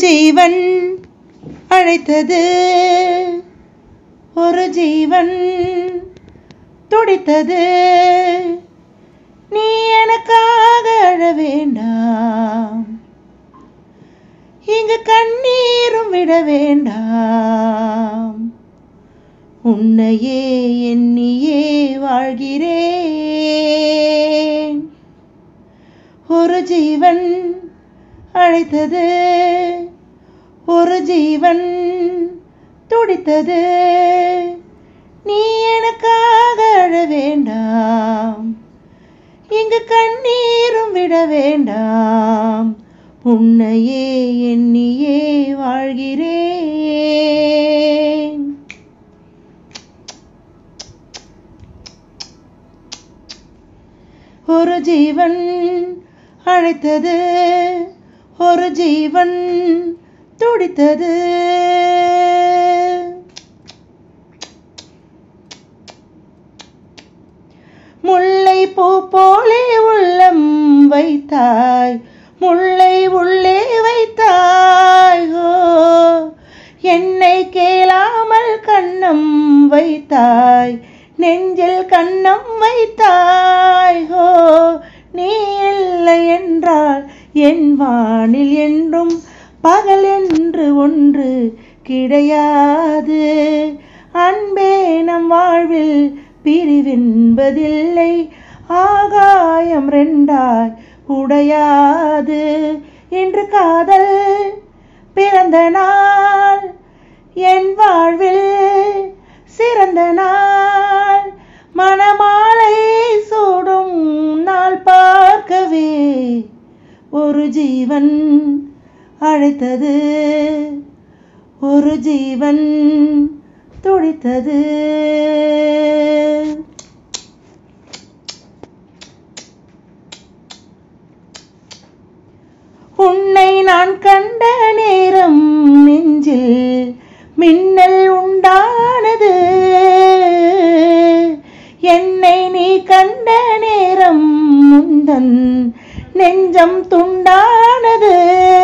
ஜீவன் அழைத்தது, ஒரு ஜீவன் துடித்தது. நீ எனக்காக அழ வேண்டாம், இங்கு கண்ணீரும் விட வேண்டாம். உன்னையே எண்ணியே வாழ்கிறேன். ஒரு ஜீவன் அழைத்தது, ஒரு ஜீவன் துடித்தது. நீ எனக்காக அழ வேண்டாம், இங்கு கண்ணீரும் விட வேண்டாம். உன்னையே எண்ணியே வாழ்கிறேன். ஒரு ஜீவன் அழைத்தது, ஒரு ஜீவன் துடித்தது. முல்லை பூ போலே உள்ளம் வைத்தாய், முல்லை உள்ளே வைத்தாய். ஹோ, என்னை கேளாமல் கண்ணம் வைத்தாய், நெஞ்சில் கண்ணம் வைத்தாய். ஹோ, நீ இல்லை என்றால் என் வானில் என்றும் பகல் என்று ஒன்று கிடையாது. அன்பே நம் வாழ்வில் பிரிவென்பதில்லை, ஆகாயம் ரெண்டாய் உடையாது. இன்று காதல் பிறந்த நாள், என் வாழ்வில் சிறந்த நாள். மணமாலை சூடும் நாள் பார்க்கவே ஒரு ஜீவன் அழைத்தது, ஒரு ஜீவன் துடித்தது. உன்னை நான் கண்ட நேரம் நெஞ்சில் மின்னல் உண்டானது, என்னை நீ கண்ட நேரம் முந்தன் நெஞ்சம் துண்டானது.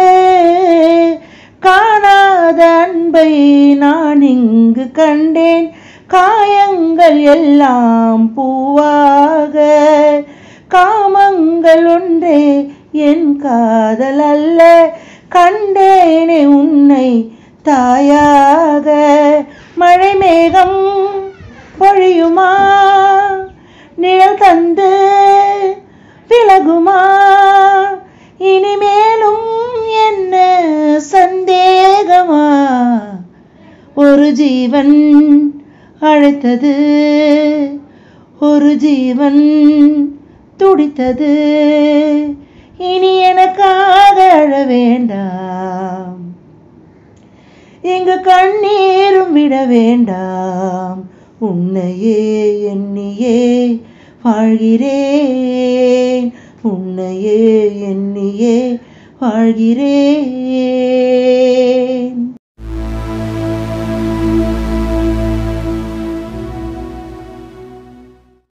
காணாத அன்பை நான் இங்கு கண்டேன், காயங்கள் எல்லாம் பூவாக. காமங்கள் ஒன்றே என் காதல் அல்ல, கண்டேனே உன்னை தாயாக. மழை மேகம் பொழியுமா, நிழல் தந்து விலகுமா? இனிமேலும் என்ன சந்தேகமா? ஒரு ஜீவன் அழைத்தது, ஒரு ஜீவன் துடித்தது. இனி எனக்காக அழ வேண்டாம், இங்கு கண்ணீரும் விட வேண்டாம். உன்னையே எண்ணியே வாழ்கிறேன், உன்னையே எண்ணியே வாழ்கிறேன்.